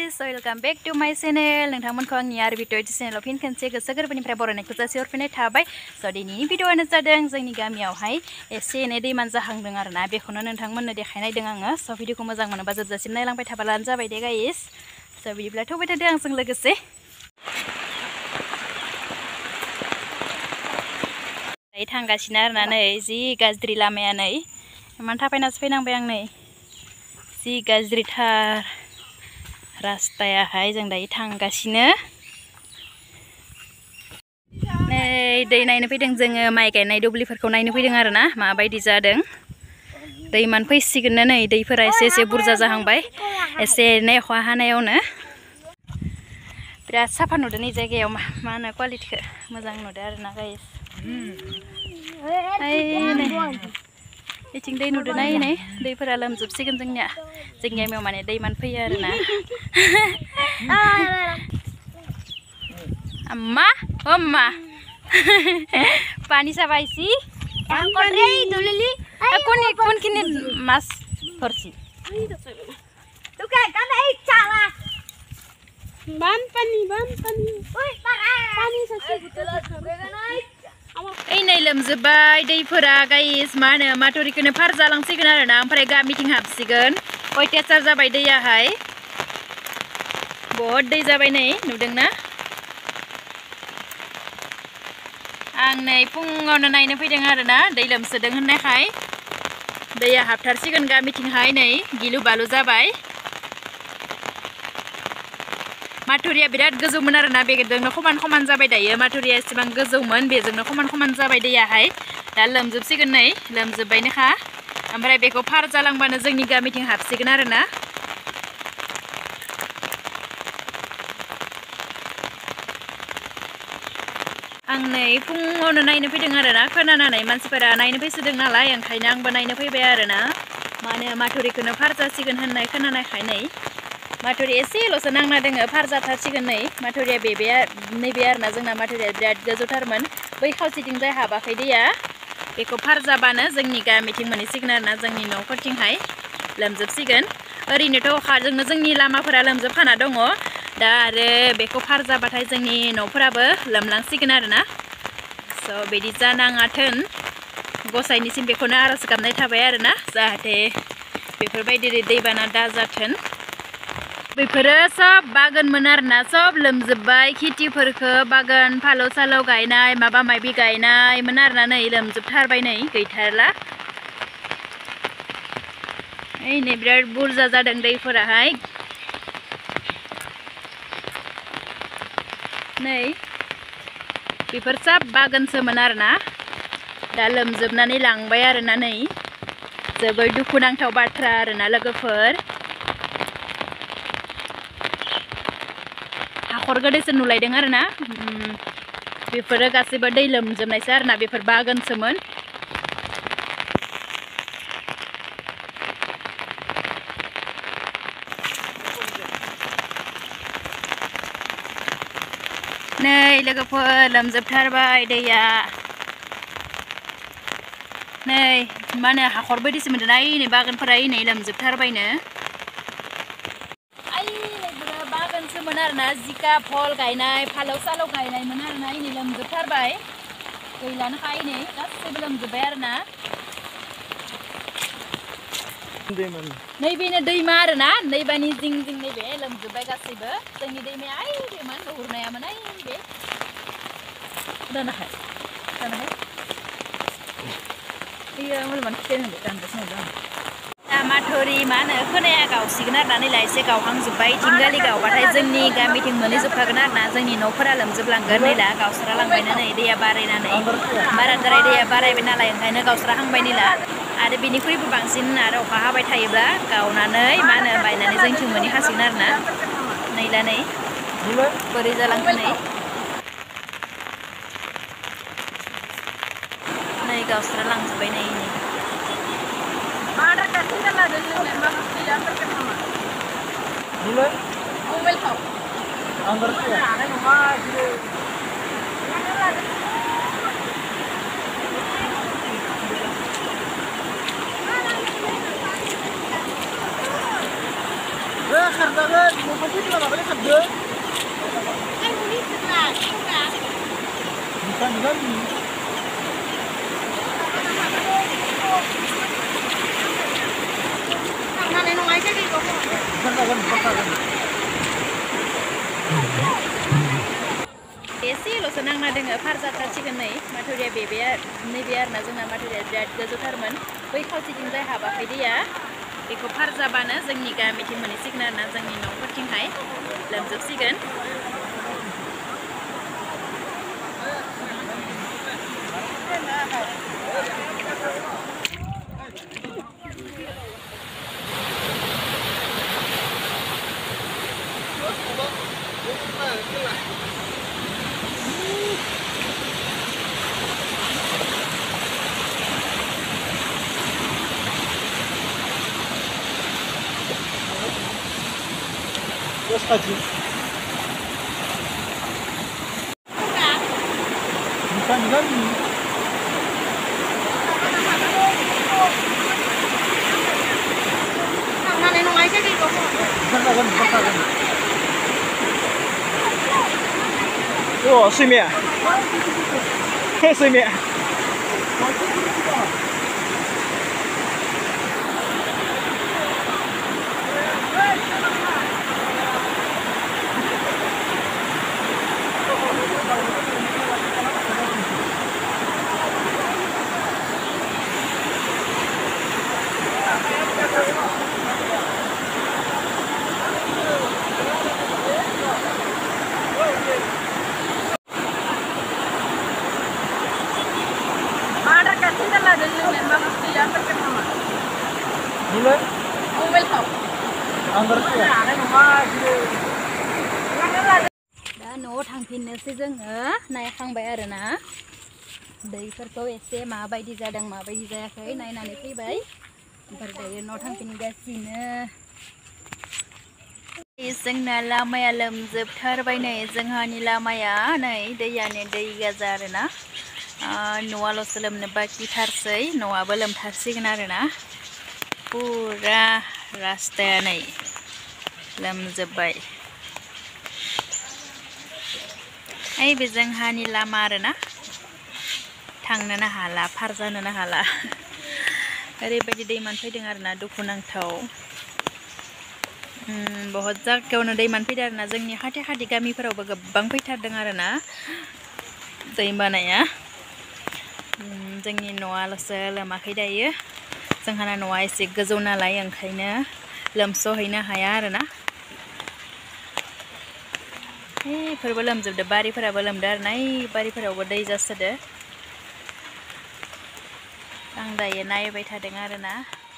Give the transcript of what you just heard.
guys, welcome back to my channel. नोंथांमोनखौ आंनि आरो video चेनेलाव fin खनसे गोसो गोरबोनिफ्राय बरायनायखौ जासिहरफिननाय थाबाय। स' दिनैनि भिडिअआनो जादों जोंनि गामियावहाय एसे एनै दैमान जाहांदों आरोना, बेखौनो नोंथांमोननो देखायनायदों आङो। स' भिडिअखौ मोजां मोनोबा जोबजासिम नायलांबाय थाबालानो जाबाय दे गाइस। स' बिदिब्ला थौबाय थादो आंजों लोगोसे। थांगासिनो आरोना नै जि गाज्रि लामाया नै इमान थाबायनासो फैनांबाय आं नै जि गाज्रिथार रास्तायाहाय जों दायो थांगासिनो नै दै नायनो फैदों जोङो माइ गायनाय दुब्लिफोरखौ नायनो फैदों आरोना माबायदि जादों दैमान फैसिगोननो नै दैफोरा एसे एसे बुरजा जाहांबाय एसे एनै अखा हानायावनो बिराद साफा नुदों नै जायगायाव मा होनो क्वालिटिखौ मोजां नुदों आरोना गाइस इथिं दै नुदों नाय दैफोरा लोमजोबसिगोन जोंनि गामियाव माने दैमान फैयो आरोना अम्मा अम्मा पानी सब आइसी कौन किने मास फरसी तू क्या कर रही चाला बान पानी ओए पानी सच्ची ओइ नै लोमजोबबाय दैफोरा गाइस मा होनो माथुरिखौनो पार जालांसिगोन आरोना ओमफ्राय गामिथिं हाबसिगोन अयथासार जाबाय दैयाहाय बहुद दै जाबाय नै नुदोंना आं नै फुङावनो नायनो फैदों आरोना दै लोमसोदों होननायखाय दैया हाबथारसिगोन गामिथिंहाय नै गिलु बालु जाबाय माथुरिया बिराद गोजौमोन आरोना बेजोंनो खमान खमान जाबाय दायो माथुरिया एसेबां गोजौमोन बेजोंनो खमान खमान जाबाय दैयाहाय दा लोमजोबसिगोन नै लोमजोबबायनोखा ओमफ्राय बेखौ पार जालांबानो जोंनि गामिथिं हाबसिगोन आरोना आं नै फुङावनो नायनो फैदों आरोना खोनानानै मानसिफोरा नायनो फैसोदों नालाय ओंखायनो आंबो नायनो फैबाय आरोना माने माथुरिखौनो पार जासिगोन होननाय खोनानायखाय नै माथुरि एसेल'सो नांना दोङो पार जाथारसिगोन नै माथुरिया नैबे आरोना जोंना माथुरिया बिराद गोजौथारमोन बै खावसेथिं जाय हाबाखै दैया बेखौ पार जाबानो जोंनि गामिथिं मोनहैसिगोन आरोना जोंनि न'फोरथिंहाय लोमजोबसिगोन ओरैनोथ' अखाजोंनो जोंनि लामाफोरा लोमजोबखाना दङ दा आरो बेखौ पार जाबाथाय जोंनि न'फोराबो लोमलांसिगोन आरोना स' बिदि जानाङाथों गसाइनिसिम बेखौनो आर'ज गाबनाय थाबाय आरोना जाहाथे बेफोरबायदि दैबाना दाजाथों बेफोरो सब बागानमोन आरोना सब लोमजोबबाय खेथिफोरखौ बागान फालौ सालौ गायनाय माबा माबि गायनायमोन आरोना नै लोमजोबथारबाय नै गैथारला नै बिराद बुरजा जादों दैफोराहाय नै बेफोर सब बागानसोमोन आरोना दा लोमजोबनानै लांबाय आरोना नै जोबोर दुखुनांथाव बाथ्रा आरोना लोगोफोर हाखर गोदैसो नुलायदों आरोना बेफोरो गासैबो दै लोमजोबनायसो आरोना बेफोर बागानसोमोन नै लोगोफोर लोमजोबथारबाय दैया नै मा होनो हाखर बायदिसो मोनदों नै बागानफोरा नै लोमजोबथारबायनो बागानसोमोन आरोना जिका भल गायनाय फालौ सालौ गायनायमोन आरोना नै लोमजोबथारबाय गैलानोखाय नै गासैबो लोमजोबबाय आरोना नैबेनो दैमा आरोना दैमानि जिं जिं नैबे लोमजोबबाय गासैबो जोंनि दैमाया बेमोन नुहुरनायामोन बे दानाहाय बेयो मुलुमान खिथानो दानगासिनो दा माथुरि मा होनो खोनाया गावसिगोन आरोना नैलाय एसे गावहांजोब्बाय थिंगालि गावबाथाय जोंनि गामिथिं मोनहैजोबखागोन आरोना जोंनि न'फोरा लोमजोबलांगोन नैला गावस्रा लांबायनो नै दैया बारायनानै बाराद्राय दैया बारायबाय नालाय ओंखायनो गावस्रा हांबाय नैला आरो बेनिख्रुइबो बांसिन आरो अखा हाबाय थायोब्ला गावनानै मा होनो बायनानै जोंथिं मोनहैखासिगोन आरोना नैला नै बोरै जालांखो नै गावस्रा लांजोब्बाय नै एसेल'सो नांना दोङो फारजाथारसिगोन नै माथुरिया नैबे आरोना जोंना माथुरिया बिराद गोजौथारमोन बै खावसेथिंजाय हाबाखै दैया बेखौ फारजाबानो जोंनि गामिथिं मोनहैसिगोन आरोना जोंनि न'फोरथिंहाय लोमजोबसिगोन। Wskaci. Bukan gani. Oh, 对面，对面。Mulai? Mobile hop. Anggar ya? दा न'आव थांफिननोसै जोङो नायखांबाय आरोना दैफोरखौ एसे माबायदि जादों माबायदि जायाखै नायनानै फैबाय ओमफ्राय दायो न'आव थांफिनगासिनो। जोंना लामाया लोमजोबथारबाय नै जोंहानि लामाया नै दैयानो दै गोजा आरोना न'आल'सो लोमनो बाखिथारसै न'आबो लोमथारसिगोन आरोना पुरा रास्ताया नै लोमजोब्बाय। बे जोंहानि लामा आरोना थांनोनो हाला पार जानोनो हाला ओरैबायदि दैमान फैदों आरोना दुखुनांथाव बहुत जायगायावनो दैमान फैदों आरोना जोंनि खाथि खाथि गामिफोरावबो गोबां फैथारदों आरोना दैबानाया। जोंनि न'आल'सो लोमाखै दायो जोंहाना न'आ एसे गोजौ नालाय ओंखायनो लोमस'हैनो हाया आरोना। बेफोरबो लोमजोबदो बारिफोराबो लोमदो आरोना बारिफोरावबो दै जासोदो। आं दायो नायबाय थादों आरोना।